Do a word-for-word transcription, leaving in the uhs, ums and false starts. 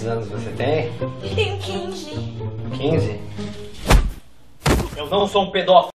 Quantos anos você tem? Tenho quinze. quinze? Eu não sou um pedófilo.